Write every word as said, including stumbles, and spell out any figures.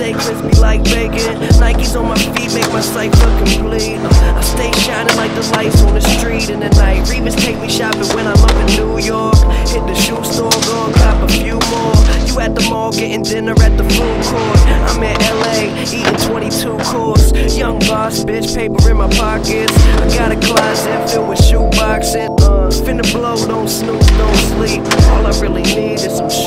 stay crispy like bacon. Nikes on my feet make my cipher complete. uh, I stay shining like the lights on the street in the night. Remus take me shopping when I'm up in New York. Hit the shoe store, go and cop a few more. You at the mall getting dinner at the food court. I'm in L A eating twenty-two course. Young boss bitch, paper in my pockets. I got a closet filled with shoe boxes. uh, Finna blow, don't snooze, don't sleep. All I really need is some